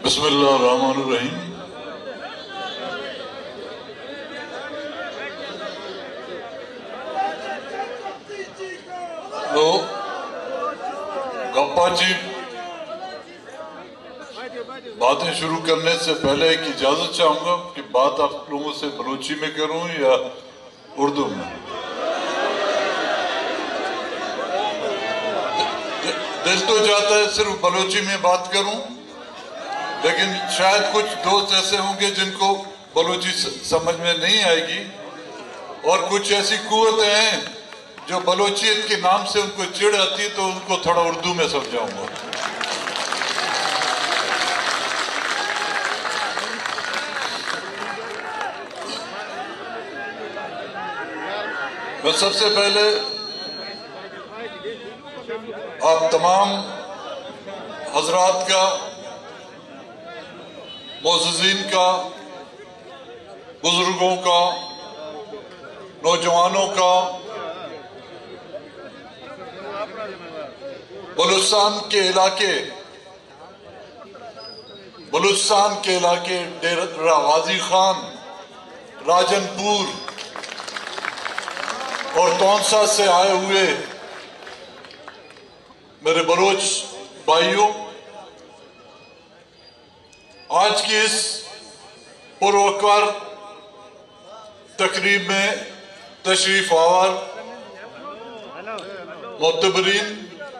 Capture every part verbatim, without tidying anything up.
بسم اللہ الرحمن الرحیم۔ تو گپا جی باتیں شروع کرنے سے پہلے ایک اجازت چاہوں گا کہ بات آپ لوگوں سے بلوچی میں کروں یا اردو میں؟ دل تو چاہتا ہے صرف بلوچی میں بات کروں، لیکن شاید کچھ دوست ایسے ہوں گے جن کو بلوچی سمجھ میں نہیں آئے گی، اور کچھ ایسی قوتیں ہیں جو بلوچیت کے نام سے ان کو چڑ آتی ہے، تو ان کو تھوڑا اردو میں سمجھاؤں گا۔ میں سب سے پہلے آپ تمام حضرات کا، معززین کا، بزرگوں کا، نوجوانوں کا، بلوچستان کے علاقے بلوچستان کے علاقے ڈیرہ غازی خان، راجن پور اور تونسا سے آئے ہوئے میرے بلوچ بھائیوں، آج کی اس پروقار تقریب میں تشریف آور معتبرین،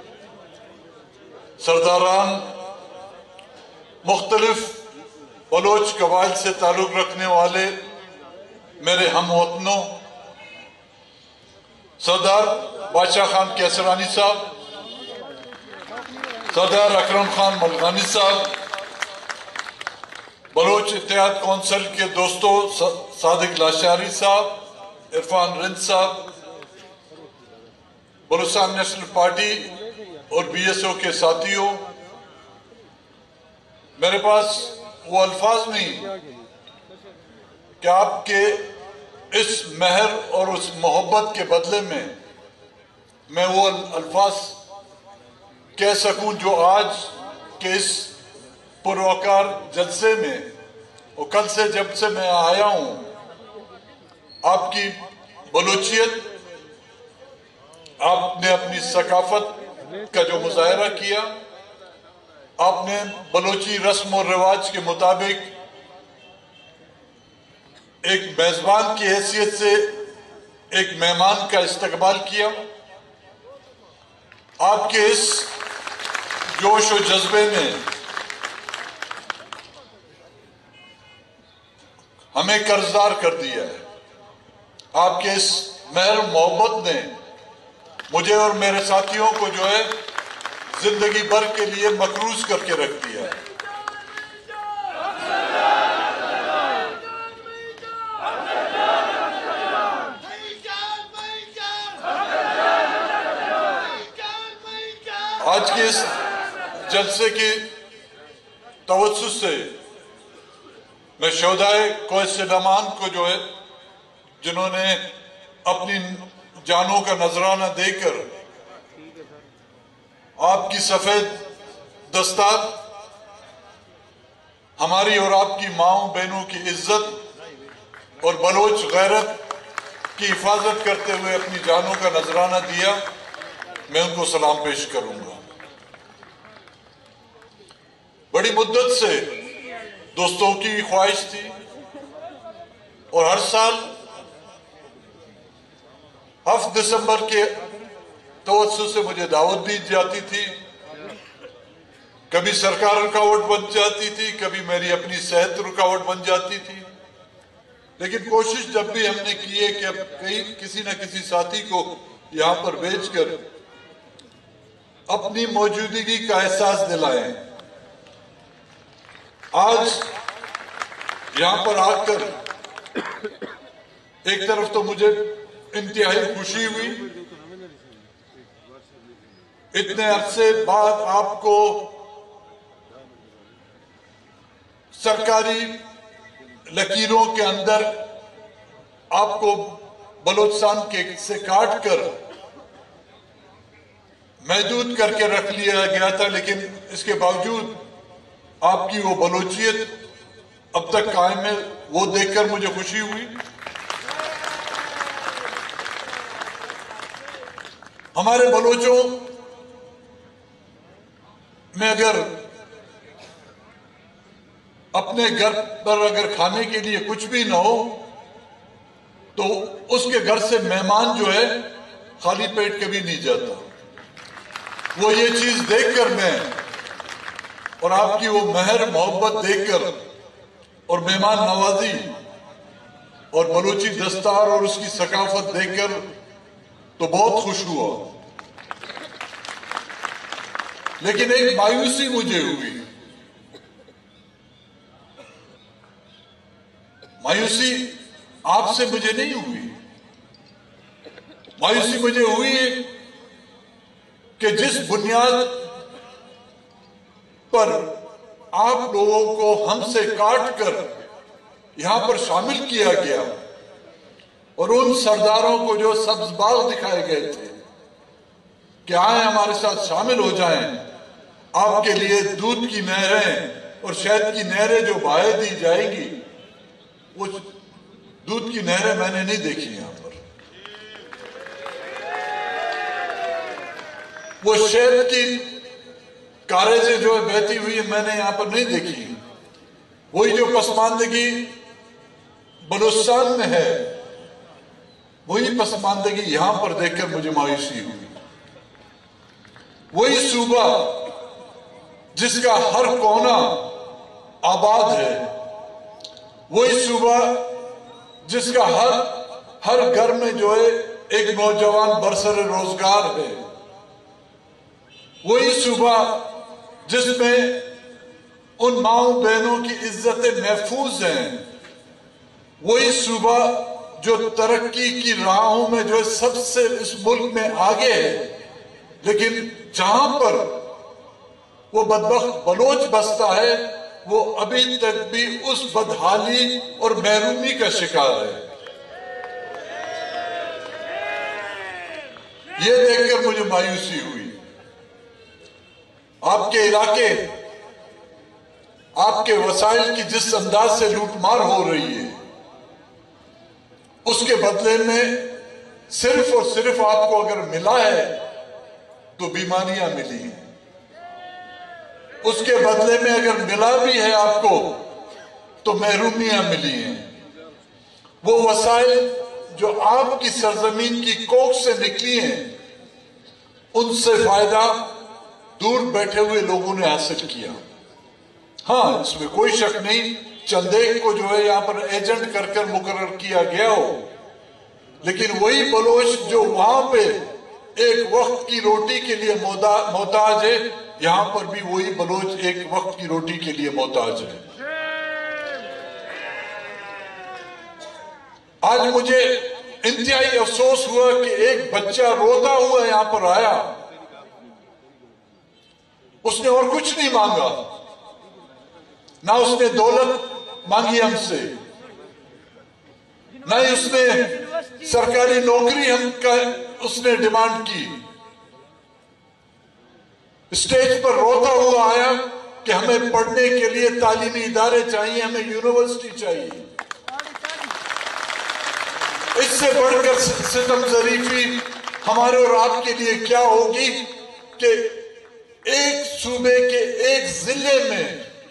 سرداران، مختلف بلوچ قبائل سے تعلق رکھنے والے میرے ہم وطنوں، سردار بادشاہ خان کیسرانی صاحب، سردار اکرم خان ملکانی صاحب، بلوچ اتحاد کونسل کے دوستوں صادق لاشاری صاحب، عرفان رند صاحب، بلوچستان نیشنل پارٹی اور بی ایس او کے ساتھیوں، میرے پاس وہ الفاظ نہیں کہ آپ کے اس مہر اور اس محبت کے بدلے میں میں وہ الفاظ کہہ سکوں جو آج کے اس پروقار جلسے میں، اور کل سے جب سے میں آیا ہوں، آپ کی بلوچیت، آپ نے اپنی ثقافت کا جو مظاہرہ کیا، آپ نے بلوچی رسم و رواج کے مطابق ایک میزبان کی حیثیت سے ایک مہمان کا استقبال کیا، آپ کے اس جوش و جذبے نے ہمیں قرضدار کر دیا ہے، آپ کے اس مہر محبت نے مجھے اور میرے ساتھیوں کو جو ہے زندگی بھر کے لیے مقروض کر کے رکھ دیا ہے۔ آج کے اس جلسے کی توسط سے میں شہدائے کوہ سلیمان کو جو ہے، جنہوں نے اپنی جانوں کا نذرانہ دے کر آپ کی سفید دستار، ہماری اور آپ کی ماؤں بہنوں کی عزت اور بلوچ غیرت کی حفاظت کرتے ہوئے اپنی جانوں کا نذرانہ دیا، میں ان کو سلام پیش کروں گا۔ بڑی مدت سے دوستوں کی خواہش تھی، اور ہر سال ہفت دسمبر کے توسط سے مجھے دعوت دی جاتی تھی، کبھی سرکار رکاوٹ بن جاتی تھی، کبھی میری اپنی صحت رکاوٹ بن جاتی تھی، لیکن کوشش جب بھی ہم نے کی ہے کہ اب کہیں کسی نہ کسی ساتھی کو یہاں پر بھیج کر اپنی موجودگی کا احساس دلائیں۔ آج یہاں پر آ کر ایک طرف تو مجھے انتہائی خوشی ہوئی، اتنے عرصے بعد آپ کو سرکاری لکیروں کے اندر آپ کو بلوچستان کے سے کاٹ کر محدود کر کے رکھ لیا گیا تھا، لیکن اس کے باوجود آپ کی وہ بلوچیت اب تک قائم ہے، وہ دیکھ کر مجھے خوشی ہوئی۔ ہمارے بلوچوں میں اگر اپنے گھر پر اگر کھانے کے لیے کچھ بھی نہ ہو تو اس کے گھر سے مہمان جو ہے خالی پیٹ کبھی نہیں جاتا۔ وہ یہ چیز دیکھ کر میں اور آپ کی وہ مہر محبت دیکھ کر اور مہمان نوازی اور بلوچی دستار اور اس کی ثقافت دیکھ کر تو بہت خوش ہوا، لیکن ایک مایوسی مجھے ہوئی۔ مایوسی آپ سے مجھے نہیں ہوئی، مایوسی مجھے ہوئی کہ جس بنیاد پر آپ لوگوں کو ہم سے کاٹ کر یہاں پر شامل کیا گیا اور ان سرداروں کو جو سبز باغ دکھائے گئے تھے کہ آئیں ہمارے ساتھ شامل ہو جائیں، آپ کے لیے دودھ کی نہریں اور شہد کی نہریں جو بہا دی جائیں گی، وہ دودھ کی نہریں میں نے نہیں دیکھی یہاں پر، وہ شہد کی کاریزیں جو بہتی ہوئی میں نے یہاں پر نہیں دیکھی۔ وہی جو پسماندگی بلوچستان میں ہے وہی پسماندگی یہاں پر دیکھ کر مجھے مایوسی ہوئی۔ وہی صوبہ جس کا ہر کونا آباد ہے، وہی صوبہ جس کا ہر ہر گھر میں جو ہے ایک نوجوان برسر روزگار ہے، وہی صوبہ جس میں ان ماؤں بہنوں کی عزتیں محفوظ ہیں، وہی صوبہ جو ترقی کی راہوں میں جو سب سے اس ملک میں آگے ہے، لیکن جہاں پر وہ بدبخت بلوچ بستا ہے وہ ابھی تک بھی اس بدحالی اور محرومی کا شکار ہے۔ یہ دیکھ کر مجھے مایوسی ہوئی۔ آپ کے علاقے، آپ کے وسائل کی جس انداز سے لوٹ مار ہو رہی ہے، اس کے بدلے میں صرف اور صرف آپ کو اگر ملا ہے تو بیماریاں ملی ہیں، اس کے بدلے میں اگر ملا بھی ہے آپ کو تو محرومیاں ملی ہیں۔ وہ وسائل جو آپ کی سرزمین کی کوکھ سے نکلی ہیں ان سے فائدہ دور بیٹھے ہوئے لوگوں نے حاصل کیا۔ ہاں، اس میں کوئی شک نہیں چند ایک کو جو ہے یہاں پر ایجنٹ کر کر مقرر کیا گیا ہو، لیکن وہی بلوچ جو وہاں پہ ایک وقت کی روٹی کے لیے محتاج ہے، یہاں پر بھی وہی بلوچ ایک وقت کی روٹی کے لیے محتاج ہے۔ آج مجھے انتہائی افسوس ہوا کہ ایک بچہ روتا ہوا یہاں پر آیا، اس نے اور کچھ نہیں مانگا، نہ اس نے دولت مانگی ہم سے، نہ ہی اس نے سرکاری نوکری ہم کا اس نے ڈیمانڈ کی۔ اسٹیج پر روتا ہوا آیا کہ ہمیں پڑھنے کے لیے تعلیمی ادارے چاہیے، ہمیں یونیورسٹی چاہیے۔ اس سے بڑھ کر ستم ظریفی ہمارے اور آپ کے لیے کیا ہوگی کہ ایک صوبے کے ایک ضلع میں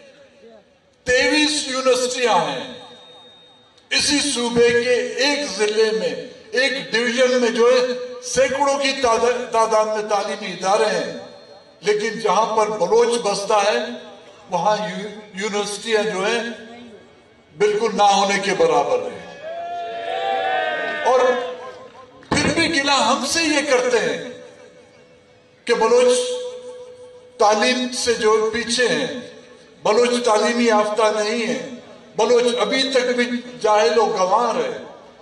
تیئیس یونیورسٹیاں ہیں، اسی صوبے کے ایک ضلع میں ایک ڈویژن میں جو ہے سینکڑوں کی تعداد میں تعلیمی ادارے ہیں، لیکن جہاں پر بلوچ بستا ہے وہاں یونیورسٹیاں جو ہیں بالکل نہ ہونے کے برابر ہیں۔ اور پھر بھی گلہ ہم سے یہ کرتے ہیں کہ بلوچ تعلیم سے جو پیچھے ہیں، بلوچ تعلیمی یافتہ نہیں ہے، بلوچ ابھی تک بھی جاہل و گنوار ہے۔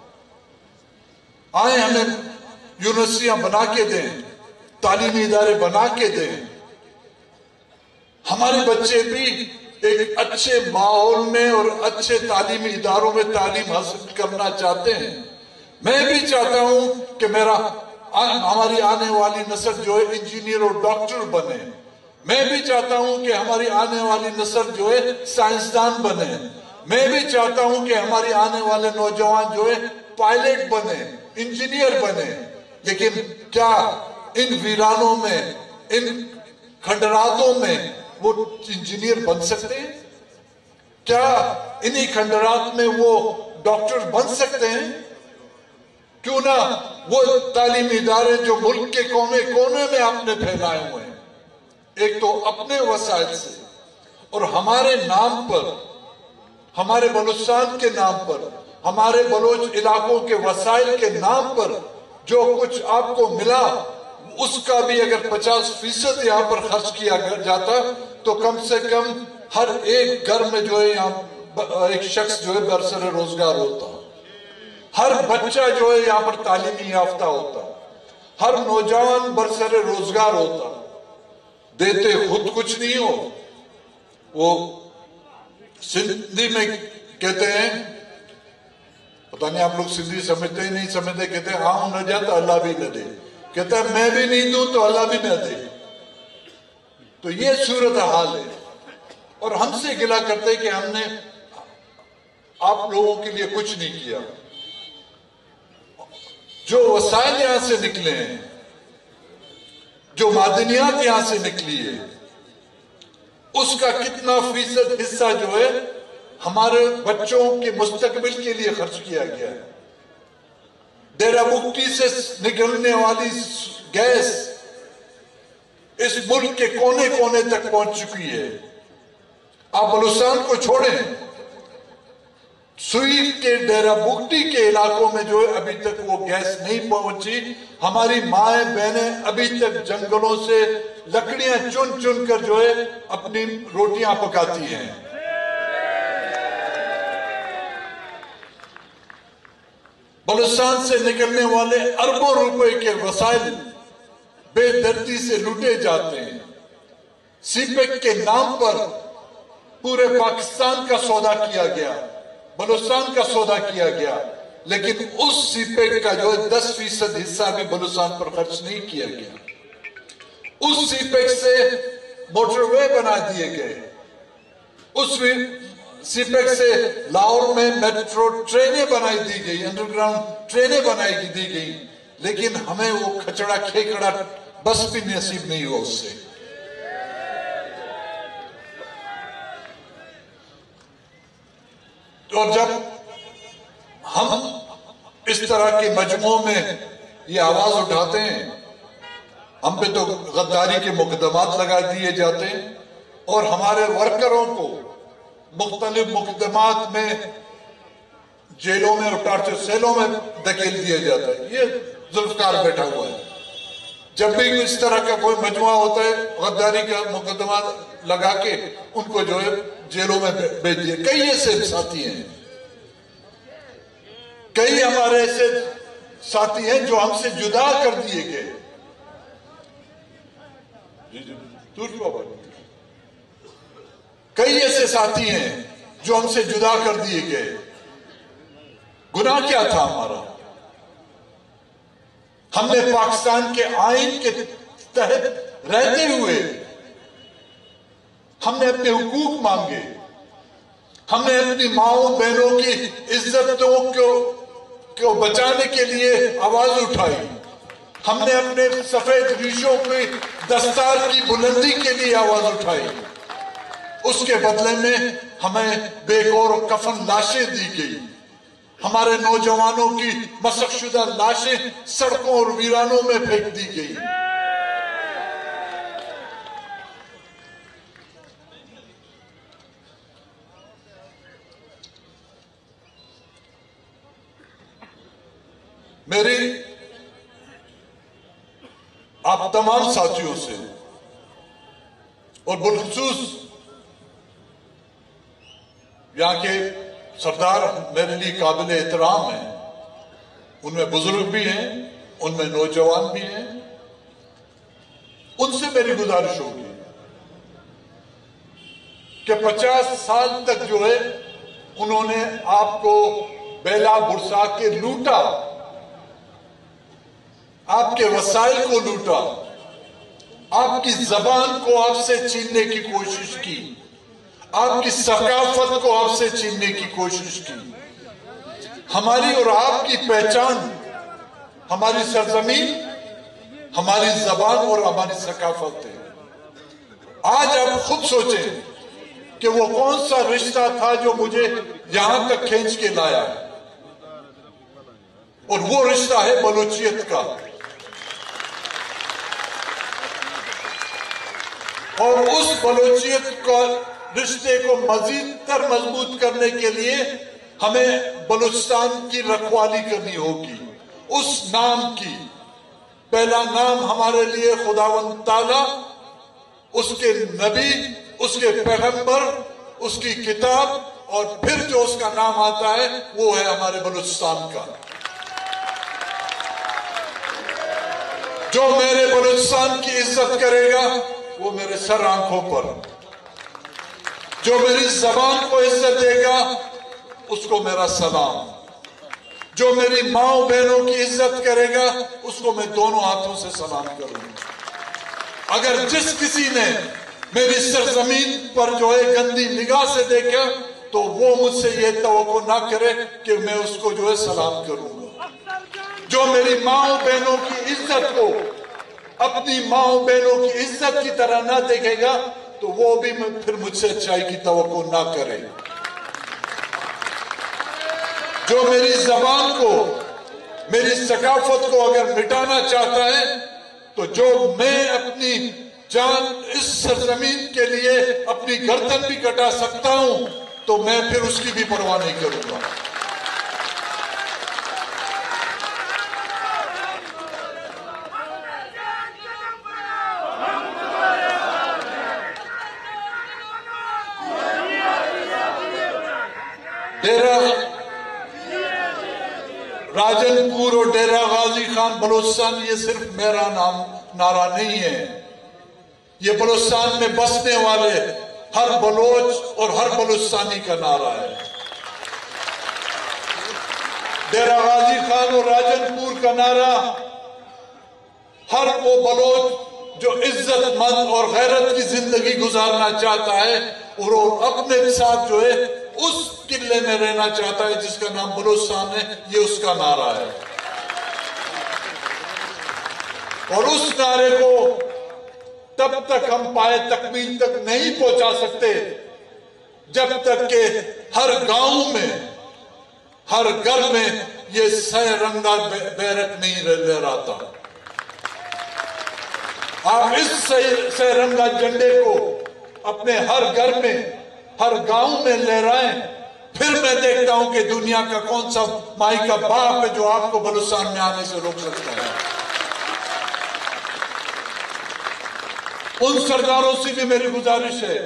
آئیں ہمیں یونیورسٹیاں بنا کے دیں، تعلیمی ادارے بنا کے دیں، ہمارے بچے بھی ایک اچھے ماحول میں اور اچھے تعلیمی اداروں میں تعلیم حاصل کرنا چاہتے ہیں۔ میں بھی چاہتا ہوں کہ میرا ہماری آنے والی نسل جو ہے انجینئر اور ڈاکٹر بنے۔ میں بھی چاہتا ہوں کہ ہماری آنے والی نسل جو ہے سائنسدان بنے، میں بھی چاہتا ہوں کہ ہماری آنے والے نوجوان جو ہے پائلٹ بنے، انجینئر بنے، لیکن کیا ان ویرانوں میں، ان کھنڈراتوں میں وہ انجینئر بن سکتے ہیں؟ کیا انہی کھنڈرات میں وہ ڈاکٹر بن سکتے ہیں؟ کیوں نہ وہ تعلیمی ادارے جو ملک کے کونے کونے میں آپ نے پھیلائے ہوئے ہیں، ایک تو اپنے وسائل سے اور ہمارے نام پر، ہمارے بلوچستان کے نام پر، ہمارے بلوچ علاقوں کے وسائل کے نام پر جو کچھ آپ کو ملا، اس کا بھی اگر پچاس فیصد یہاں پر خرچ کیا جاتا تو کم سے کم ہر ایک گھر میں جو ہے یہاں ایک شخص جو ہے برسر روزگار ہوتا، ہر بچہ جو ہے یہاں پر تعلیمی یافتہ ہوتا، ہر نوجوان برسر روزگار ہوتا۔ دیتے خود کچھ نہیں ہو، وہ سندھی میں کہتے ہیں، پتہ نہیں آپ لوگ سندھی سمجھتے ہی نہیں سمجھتے، کہتے ہیں ہاں نہ جاتا اللہ بھی نہ دے، کہتا ہے میں بھی نہیں دوں تو اللہ بھی نہ دے۔ تو یہ صورتحال ہے، اور ہم سے گلہ کرتے کہ ہم نے آپ لوگوں کے لیے کچھ نہیں کیا۔ جو وسائل یہاں سے نکلے ہیں، جو معدنیات یہاں سے نکلی ہے، اس کا کتنا فیصد حصہ جو ہے ہمارے بچوں کے مستقبل کے لیے خرچ کیا گیا ہے۔ ڈیرہ بگٹی سے نکلنے والی گیس اس ملک کے کونے کونے تک پہنچ چکی ہے۔ آپ بلوچستان کو چھوڑیں، سوئی کے ڈیرہ بگٹی کے علاقوں میں جو ہے ابھی تک وہ گیس نہیں پہنچی۔ ہماری مائیں بہنیں ابھی تک جنگلوں سے لکڑیاں چن چن کر جو ہے اپنی روٹیاں پکاتی ہیں۔ بلوچستان سے نکلنے والے اربوں روپے کے وسائل بے دردی سے لوٹے جاتے ہیں۔ سی پیک کے نام پر پورے پاکستان کا سودا کیا گیا، بلوچستان کا سودا کیا گیا، لیکن اس سی پیک کا جو ہے دس فیصد حصہ بھی بلوچستان پر خرچ نہیں کیا گیا۔ اس سی پیک سے موٹر وے بنا دیے گئے، اس سی پیک سے لاہور میں میٹرو ٹرینیں بنائی دی گئی، انڈر گراؤنڈ ٹرینیں بنائی دی گئی، لیکن ہمیں وہ کھچڑا کھیکڑا بس بھی نصیب نہیں ہوا اس سے۔ اور جب ہم اس طرح کے مجموعوں میں یہ آواز اٹھاتے ہیں، ہم پہ تو غداری کے مقدمات لگا دیے جاتے ہیں اور ہمارے ورکروں کو مختلف مقدمات میں جیلوں میں اور ٹارچر سیلوں میں دھکیل دیا جاتا ہے۔ یہ ذوالفقار بیٹھا ہوا ہے، جب بھی اس طرح کا کوئی مجموعہ ہوتا ہے غداری کا مقدمہ لگا کے ان کو جو ہے جیلوں میں بھیج دیا۔ کئی ایسے ساتھی ہیں، کئی ہمارے ایسے ساتھی ہیں جو ہم سے جدا کر دیے گئے۔ کئی ایسے ساتھی ہیں جو ہم سے جدا کر دیے گئے۔ گناہ کیا تھا ہمارا؟ ہم نے پاکستان کے آئین کے تحت رہتے ہوئے ہم نے اپنے حقوق مانگے، ہم نے اپنی ماؤں بہنوں کی عزتوں کو بچانے کے لیے آواز اٹھائی، ہم نے اپنے سفید ریشوں کی دستار کی بلندی کے لیے آواز اٹھائی۔ اس کے بدلے میں ہمیں بے گور و کفن لاشیں دی گئی، ہمارے نوجوانوں کی مسخ شدہ لاشیں سڑکوں اور ویرانوں میں پھینک دی گئی۔ میری آپ تمام ساتھیوں سے اور بالخصوص یہاں کے سردار میرے لیے قابل احترام ہیں، ان میں بزرگ بھی ہیں، ان میں نوجوان بھی ہیں، ان سے میری گزارش ہوگی کہ پچاس سال تک جو ہے انہوں نے آپ کو بیلا برسا کے لوٹا، آپ کے وسائل کو لوٹا، آپ کی زبان کو آپ سے چھیننے کی کوشش کی، آپ کی ثقافت کو آپ سے چھیننے کی کوشش کی۔ ہماری اور آپ کی پہچان، ہماری سرزمین، ہماری زبان اور ہماری ثقافت ہے۔ آج آپ خود سوچیں کہ وہ کون سا رشتہ تھا جو مجھے یہاں تک کھینچ کے لایا، اور وہ رشتہ ہے بلوچیت کا۔ اور اس بلوچیت کا رشتے کو مزید تر مضبوط کرنے کے لیے ہمیں بلوچستان کی رکھوالی کرنی ہوگی، اس نام کی۔ پہلا نام ہمارے لیے خداوند تعالیٰ، اس کے نبی، اس کے پیغمبر، اس کی کتاب، اور پھر جو اس کا نام آتا ہے وہ ہے ہمارے بلوچستان کا۔ جو میرے بلوچستان کی عزت کرے گا وہ میرے سر آنکھوں پر، جو میری زبان کو عزت دے گا اس کو میرا سلام، جو میری ماں بہنوں کی عزت کرے گا اس کو میں دونوں ہاتھوں سے سلام کروں گا۔ اگر جس کسی نے میری سرزمین پر جو ہے گندی نگاہ سے دیکھا تو وہ مجھ سے یہ توقع نہ کرے کہ میں اس کو جو ہے سلام کروں گا۔ جو میری ماں بہنوں کی عزت کو اپنی ماں بہنوں کی عزت کی طرح نہ دیکھے گا تو وہ بھی پھر مجھ سے اچھائی کی توقع نہ کرے۔ جو میری زبان کو، میری ثقافت کو اگر مٹانا چاہتا ہے تو جو میں اپنی جان اس سرزمین کے لیے اپنی گردن بھی کٹا سکتا ہوں تو میں پھر اس کی بھی پرواہ نہیں کروں گا۔ ڈیرہ راجن پور اور ڈیرہ غازی خان بلوچستان یہ صرف میرا نام نعرہ نہیں ہے، یہ بلوچستان میں بسنے والے ہر بلوچ اور ہر بلوچستانی کا نعرہ ہے۔ ڈیرہ غازی خان اور راجن پور کا نعرہ ہر وہ بلوچ جو عزت مند اور غیرت کی زندگی گزارنا چاہتا ہے اور وہ اپنے ساتھ جو ہے اس قلعے میں رہنا چاہتا ہے جس کا نام بلوچستان ہے، یہ اس کا نعرہ ہے۔ اور اس نعرے کو تب تک ہم پائے تکمیل تک نہیں پہنچا سکتے جب تک کہ ہر گاؤں میں، ہر گھر میں یہ سہ رنگا بیرق نہیں لہراتا۔ آپ اس سہ رنگا جھنڈے کو اپنے ہر گھر میں، ہر گاؤں میں لہرائیں، پھر میں دیکھتا ہوں کہ دنیا کا کون سا مائی کا باپ ہے جو آپ کو بلوچستان میں آنے سے روک سکتا ہے۔ ان سرداروں سے بھی میری گزارش ہے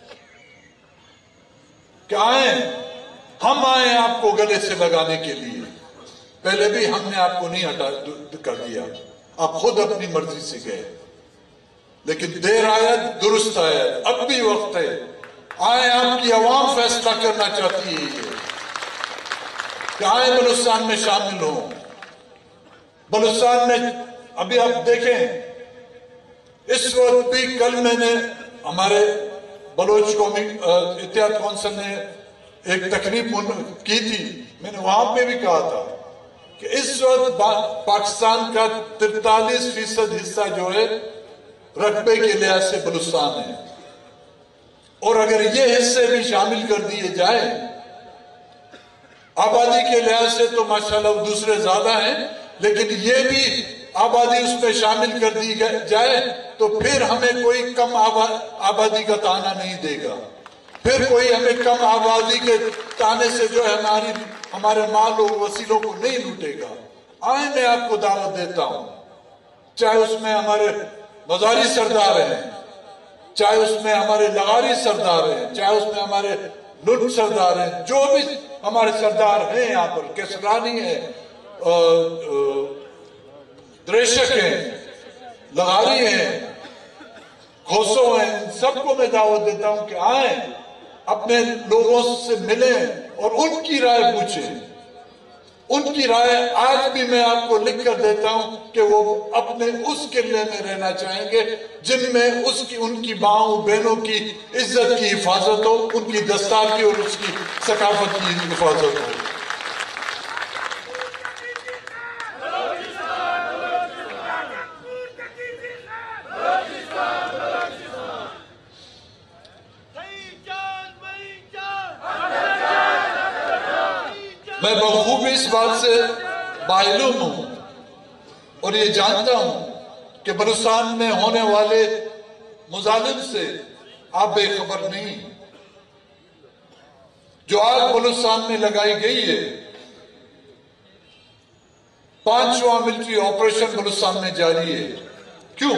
کہ آئیں، ہم آئیں آپ کو گلے سے لگانے کے لیے۔ پہلے بھی ہم نے آپ کو نہیں ہٹا کر دیا، آپ خود اپنی مرضی سے گئے، لیکن دیر آیا درست آیا، اب بھی وقت ہے۔ آئیں، آپ کی عوام فیصلہ کرنا چاہتی ہے یہ کہ آئیں بلوچستان میں شامل ہوں۔ بلوچستان میں ابھی آپ دیکھیں، اس وقت بھی کل میں نے ہمارے بلوچ قومی اتحاد کونسل نے ایک تقریب کی تھی، میں نے وہاں پہ بھی کہا تھا کہ اس وقت پاکستان کا تینتالیس فیصد حصہ جو ہے رقبے کے لحاظ سے بلوچستان ہے، اور اگر یہ حصے بھی شامل کر دیے جائیں آبادی کے لحاظ سے تو ماشاءاللہ دوسرے زیادہ ہیں، لیکن یہ بھی آبادی اس پہ شامل کر دی جائے تو پھر ہمیں کوئی کم آبادی کا تانا نہیں دے گا، پھر کوئی ہمیں کم آبادی کے تانے سے جو ہے ہماری ہمارے مال و وسیلوں کو نہیں لوٹے گا۔ آئیں، میں آپ کو دعوت دیتا ہوں، چاہے اس میں ہمارے مزاری سردار ہیں، چاہے اس میں ہمارے لغاری سردار ہیں، چاہے اس میں ہمارے لٹ سردار ہیں، جو بھی ہمارے سردار ہیں یہاں پر، کسرانی ہیں، دریشک ہیں، لغاری ہیں، کھوسو ہیں، ان سب کو میں دعوت دیتا ہوں کہ آئیں، اپنے لوگوں سے ملیں اور ان کی رائے پوچھیں۔ ان کی رائے آج بھی میں آپ کو لکھ کر دیتا ہوں کہ وہ اپنے اس قلعے میں رہنا چاہیں گے جن میں اس کی ان کی ماؤں بہنوں کی عزت کی حفاظت ہو، ان کی دستار کی اور اس کی ثقافت کی حفاظت ہو۔ میں بخوبی اس بات سے معلوم ہوں اور یہ جانتا ہوں کہ بلوچستان میں ہونے والے مظالم سے آپ بے خبر نہیں۔ جو آگ بلوچستان میں لگائی گئی ہے، پانچواں ملٹری آپریشن بلوچستان میں جاری ہے، کیوں؟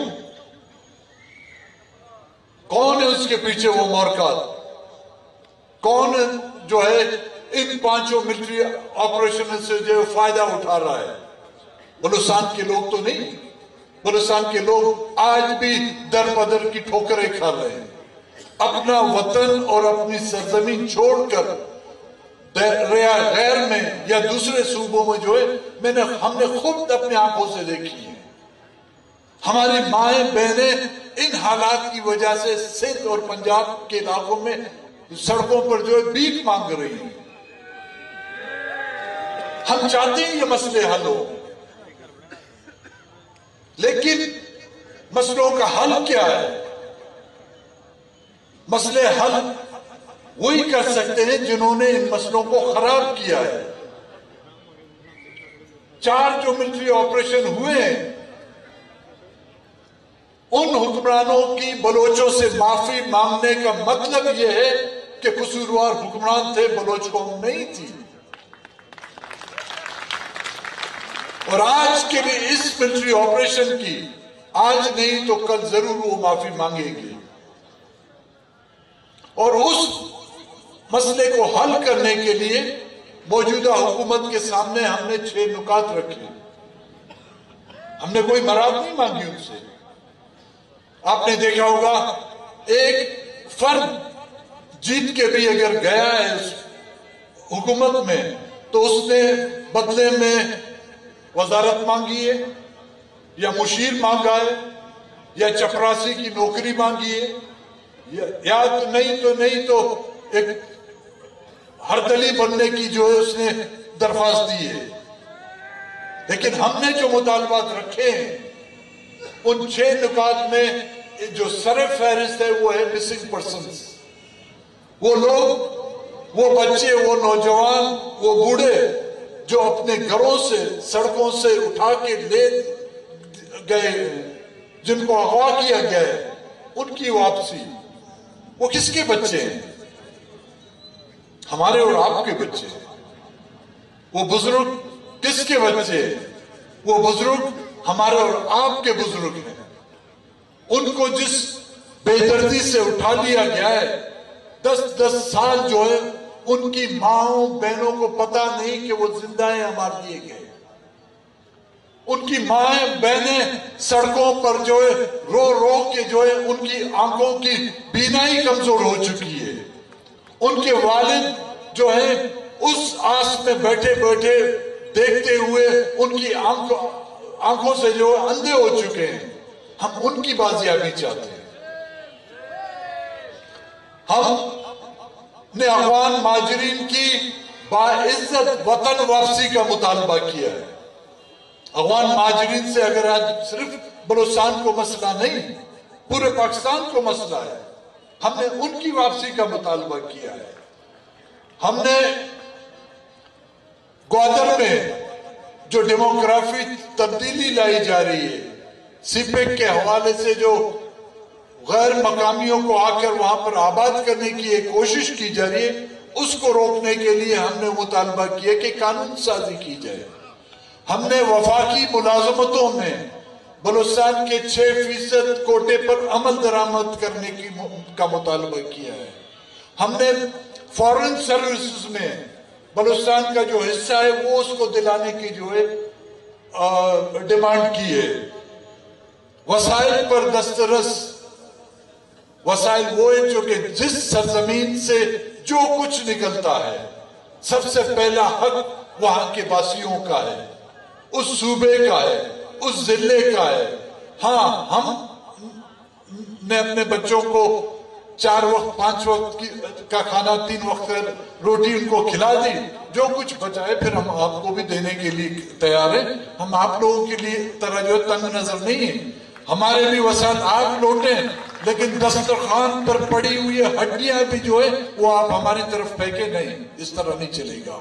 کون ہے اس کے پیچھے وہ مورکات؟ کون جو ہے ان پانچوں ملٹری آپریشن سے جو فائدہ اٹھا رہا ہے؟ بلوچستان کے لوگ تو نہیں۔ بلوچستان کے لوگ آج بھی در بدر کی ٹھوکریں کھا رہے ہیں، اپنا وطن اور اپنی سرزمین چھوڑ کر ریا غیر میں یا دوسرے صوبوں میں جو ہے میں نے ہم نے خود اپنی آنکھوں سے دیکھی ہے۔ ہماری مائیں بہنیں ان حالات کی وجہ سے سندھ اور پنجاب کے علاقوں میں سڑکوں پر جو ہے بھیک مانگ رہی ہیں۔ ہم چاہتے ہیں یہ مسئلے حل ہو، لیکن مسئلوں کا حل کیا ہے؟ مسئلے حل وہی کر سکتے ہیں جنہوں نے ان مسئلوں کو خراب کیا ہے۔ چار جو ملٹری آپریشن ہوئے ہیں، ان حکمرانوں کی بلوچوں سے معافی مانگنے کا مطلب یہ ہے کہ قصوروار حکمران تھے، بلوچ قوم نہیں تھی۔ اور آج کے بھی اس ملٹری آپریشن کی آج نہیں تو کل ضرور وہ معافی مانگیں گے، اور اس مسئلے کو حل کرنے کے لیے موجودہ حکومت کے سامنے ہم نے چھ نکات رکھے۔ ہم نے کوئی مراد نہیں مانگی ان سے۔ آپ نے دیکھا ہوگا ایک فرد جیت کے بھی اگر گیا ہے اس حکومت میں تو اس نے بدلے میں وزارت مانگی ہے، یا مشیر مانگا ہے، یا چپراسی کی نوکری مانگی ہے، یا تو نہیں تو نہیں تو ایک ہردلی بننے کی جو ہے اس نے درخواست دی ہے۔ لیکن ہم نے جو مطالبات رکھے ہیں ان چھ نکات میں جو سر فہرست ہے وہ ہے مسنگ پرسنز۔ وہ لوگ، وہ بچے، وہ نوجوان، وہ بوڑھے جو اپنے گھروں سے، سڑکوں سے اٹھا کے لے گئے، جن کو اغوا کیا گیا ہے، ان کی واپسی۔ وہ کس کے بچے ہیں؟ ہمارے اور آپ کے بچے ہیں۔ وہ بزرگ کس کے بچے ہیں؟ وہ بزرگ ہمارے اور آپ کے بزرگ ہیں۔ ان کو جس بے دردی سے اٹھا لیا گیا ہے، دس دس سال جو ہے ان کی ماں بہنوں کو پتا نہیں کہ وہ زندہ ہیں، مار دیے گئے۔ ان کی مائیں بہنیں سڑکوں پر جو ہے رو رو کے جو ہے ان کی آنکھوں کی بینائی کمزور ہو چکی ہے۔ ان کے والد جو ہیں اس آس میں بیٹھے بیٹھے دیکھتے ہوئے ان کی آنکھوں سے جو اندھے ہو چکے ہیں۔ ہم ان کی بازیابی چاہتے ہیں۔ ہم نے افغان مہاجرین کی باعزت وطن واپسی کا مطالبہ کیا ہے۔ افغان مہاجرین سے اگر آج صرف بلوچستان کو مسئلہ نہیں، پورے پاکستان کو مسئلہ ہے، ہم نے ان کی واپسی کا مطالبہ کیا ہے۔ ہم نے گوادر میں جو ڈیموگرافی تبدیلی لائی جا رہی ہے، سی پیک کے حوالے سے جو غیر مقامیوں کو آ کر وہاں پر آباد کرنے کی ایک کوشش کی جا رہی ہے، اس کو روکنے کے لیے ہم نے مطالبہ کیا کہ قانون سازی کی جائے۔ ہم نے وفاقی ملازمتوں میں بلوچستان کے چھ فیصد کوٹے پر عمل درآمد کرنے کی کا مطالبہ کیا ہے۔ ہم نے فورن سروسز میں بلوچستان کا جو حصہ ہے وہ اس کو دلانے کی جو ہے ڈیمانڈ کی ہے۔ وسائل پر دسترس، وسائل وہ ہے جو کہ جس سرزمین سے جو کچھ نکلتا ہے، سب سے پہلا حق وہاں کے باسیوں کا ہے، اس صوبے کا ہے، اس ضلع کا ہے۔ ہاں، ہم نے اپنے بچوں کو چار وقت پانچ وقت کا کھانا، تین وقت روٹی ان کو کھلا دی، جو کچھ بچائے پھر ہم آپ کو بھی دینے کے لیے تیار ہیں۔ ہم آپ لوگوں کے لیے طرح جو تنگ نظر نہیں ہیں، ہمارے بھی وسائل آپ لوٹیں، لیکن دسترخوان پر پڑی ہوئی ہڈیاں بھی جو ہے وہ آپ ہماری طرف پھینکے نہیں، اس طرح نہیں چلے گا۔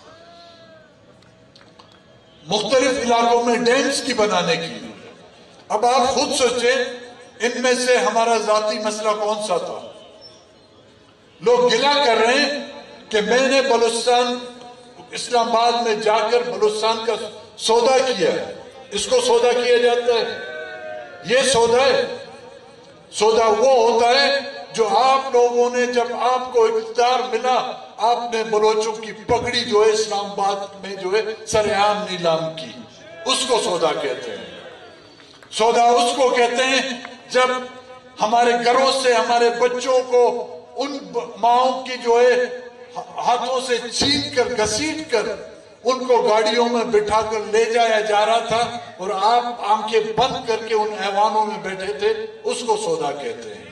مختلف علاقوں میں ڈیمز کی بنانے کی، اب آپ خود سوچیں ان میں سے ہمارا ذاتی مسئلہ کون سا تھا؟ لوگ گلہ کر رہے ہیں کہ میں نے بلوچستان اسلام آباد میں جا کر بلوچستان کا سودا کیا ہے۔ اس کو سودا کیا جاتا ہے، یہ سودا ہے۔ سودا وہ ہوتا ہے جو آپ لوگوں نے، جب آپ کو اقتدار ملا، آپ نے بلوچوں کی پگڑی جو ہے اسلام آباد میں جو ہے سرعام نیلام کی، اس کو سودا کہتے ہیں۔ سودا اس کو کہتے ہیں جب ہمارے گھروں سے ہمارے بچوں کو ان ماؤں کی جو ہے ہاتھوں سے چھین کر گھسیٹ کر ان کو گاڑیوں میں بٹھا کر لے جایا جا رہا تھا، اور آپ آنکھیں بند کر کے ان ایوانوں میں بیٹھے تھے، اس کو سودا کہتے ہیں۔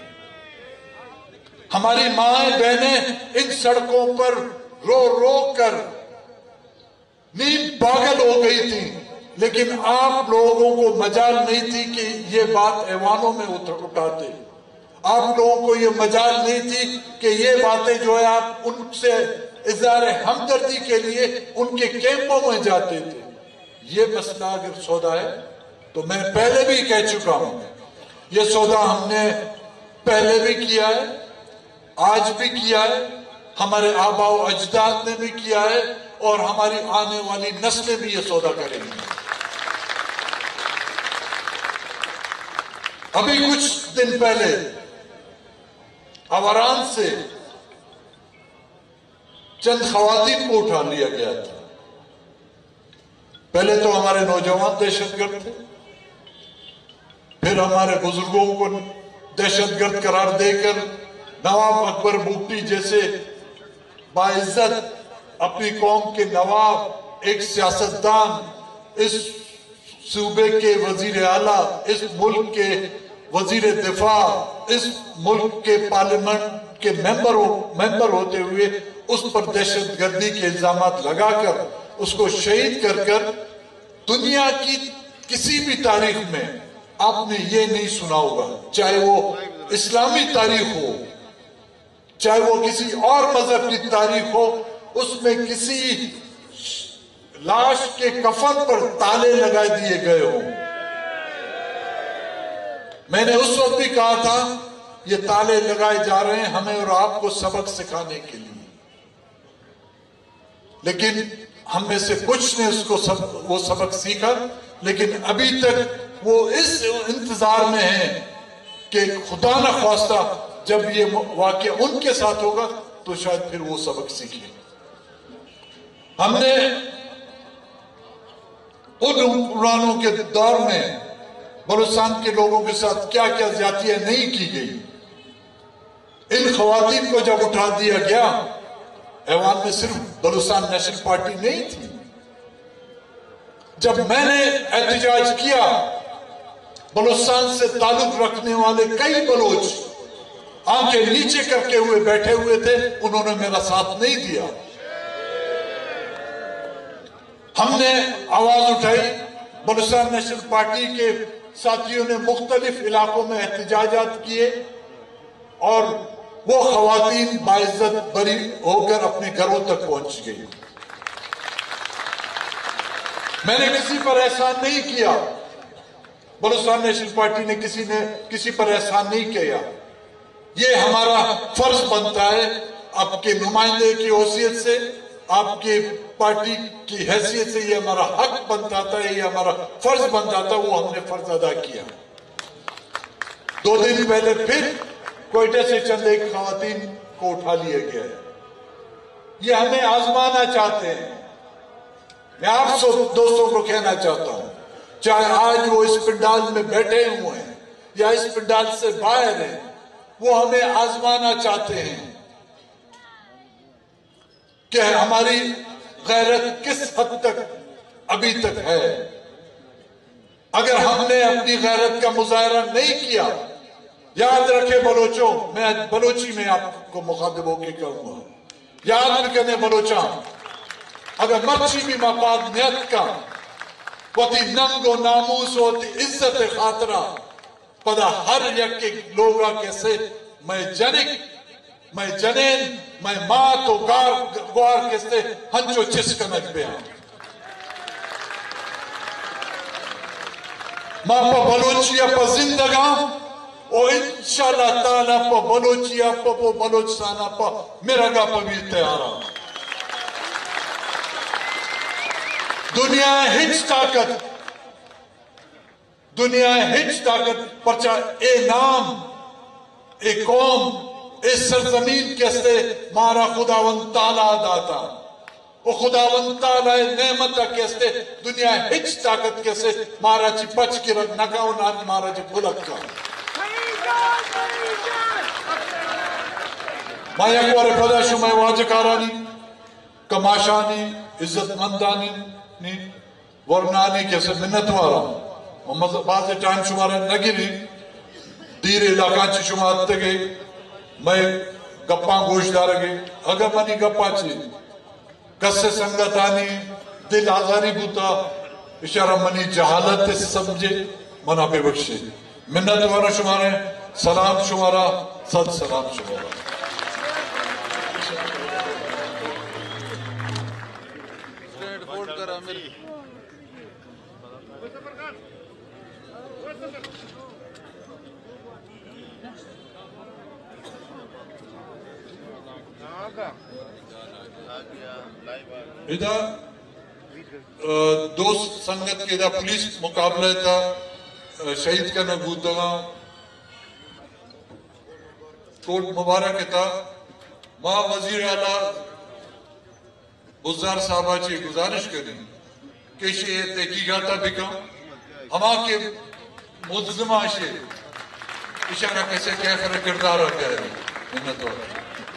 ہماری مائیں بہنیں ان سڑکوں پر رو رو کر نیند پاگل ہو گئی تھی، لیکن آپ لوگوں کو مجال نہیں تھی کہ یہ بات ایوانوں میں اٹھاتے۔ آپ لوگوں کو یہ مجال نہیں تھی کہ یہ باتیں جو ہے آپ ان سے اظہار ہمدردی کے لیے ان کے کیمپوں میں جاتے تھے۔ یہ مسئلہ اگر سودا ہے تو میں پہلے بھی کہہ چکا ہوں، یہ سودا ہم نے پہلے بھی کیا ہے، آج بھی کیا ہے، ہمارے آباء و اجداد نے بھی کیا ہے، اور ہماری آنے والی نسلیں بھی یہ سودا کریں گی۔ ابھی کچھ دن پہلے آوران سے چند خواتین کو اٹھا لیا گیا تھا۔ پہلے تو ہمارے نوجوان دہشت گرد تھے، پھر ہمارے بزرگوں کو دہشت گرد قرار دے کر نواب اکبر بگٹی جیسے باعزت اپنی قوم کے نواب، ایک سیاستدان، اس صوبے کے وزیر اعلیٰ، اس ملک کے وزیر دفاع، اس ملک کے پارلیمنٹ کے ممبر ہوتے ہوئے اس پر دہشت گردی کے الزامات لگا کر اس کو شہید کر کر، دنیا کی کسی بھی تاریخ میں آپ نے یہ نہیں سنا ہوگا، چاہے وہ اسلامی تاریخ ہو، چاہے وہ کسی اور مذہب کی تاریخ ہو، اس میں کسی لاش کے کفن پر تالے لگا دیے گئے ہوں۔ میں نے اس وقت بھی کہا تھا یہ تالے لگائے جا رہے ہیں ہمیں اور آپ کو سبق سکھانے کے لیے، لیکن ہم میں سے کچھ نے اس کو سب وہ سبق سیکھا، لیکن ابھی تک وہ اس انتظار میں ہیں کہ خدا نہ خواستہ جب یہ واقعہ ان کے ساتھ ہوگا تو شاید پھر وہ سبق سیکھیں۔ ہم نے ان حکمرانوں کے دور میں بلوچستان کے لوگوں کے ساتھ کیا کیا زیادتیاں نہیں کی گئی۔ ان خواتین کو جب اٹھا دیا گیا، ایوان میں صرف بلوچستان نیشنل پارٹی نہیں تھی۔ جب میں نے احتجاج کیا، بلوچستان سے تعلق رکھنے والے کئی بلوچ آنکھیں نیچے کر کے ہوئے بیٹھے ہوئے تھے، انہوں نے میرا ساتھ نہیں دیا۔ ہم نے آواز اٹھائی، بلوچستان نیشنل پارٹی کے ساتھیوں نے مختلف علاقوں میں احتجاجات کیے، اور وہ خواتین باعزت بری ہو کر اپنے گھروں تک پہنچ گئی۔ میں نے کسی پر احسان نہیں کیا، بلوچستان نیشنل پارٹی نے کسی نے کسی پر احسان نہیں کیا۔ یہ ہمارا فرض بنتا ہے، آپ کے نمائندے کی حیثیت سے، آپ کی پارٹی کی حیثیت سے یہ ہمارا حق بنتا تھا، یہ ہمارا فرض بنتا تھا، وہ ہم نے فرض ادا کیا۔ دو دن پہلے پھر کوئٹہ سے چند ایک خواتین کو اٹھا لیا گیا ہے۔ یہ ہمیں آزمانا چاہتے ہیں۔ میں آپ سب دوستوں کو کہنا چاہتا ہوں، چاہے آج وہ اس پنڈال میں بیٹھے ہوئے ہیں یا اس پنڈال سے باہر ہیں، وہ ہمیں آزمانا چاہتے ہیں کہ ہماری غیرت کس حد تک ابھی تک ہے. اگر ہم نے اپنی غیرت کا مظاہرہ نہیں کیا، یاد رکھے بلوچوں، میں بلوچی میں آپ کو مخاطب ہو کے کہوں گا، یاد رکھنے بلوچاں، اگر مرچی بھی مقاد نیت کا وتی ننگ و ناموس ہوتی عزت خاطرہ پدا ہر یک کے لوگا کیسے میں جنک میں جنین میں مات و گار گوار کیسے ہنچو چسکنک بے ہاں. ماں پا بلوچیا پا زندگاں اور انشاءاللہ تعالیٰ پا بلوچیا پا پا بلوچستانہ پا میرا گا پا بھی تیارا. دنیا ہچ طاقت دنیا ہچ طاقت پرچا اے نام اے قوم اے سرزمین کیسے مارا خداوند تعالیٰ داتا وہ خداوند تعالیٰ نعمتہ کیسے دنیا ہچ طاقت کیسے مارا چی پچ کی رکھ نکا و نان مارا چی بھلک کا. میں یک وارے پدا شو میں واجکارانی کماشانی عزت مندانی ورنانی کیسے منت وارا بعض ٹائم شمارا نگیری دیر علاقہ چی شما آتے گئے میں گپاں گوش دار گئے اگر منی گپاں چی کسے سنگتانی دل آزاری بوتا اشارہ منی جہالت سمجھے منا پہ بخشے منت وارا شمارے سلام شمارا صد سلام شمارا. ادا دوست سنگت کے دا پولیس مقابلہ تا شہید کا نبود دگا کوٹ مبارک تا ماں وزیر اعلیٰ بزار صاحبہ چی گزارش کریں کہ یہ تحقیقاتا بکا ہما کے ملزمہ شے اشارہ کیسے کیفر کردارہ کہہ رہے ہیں.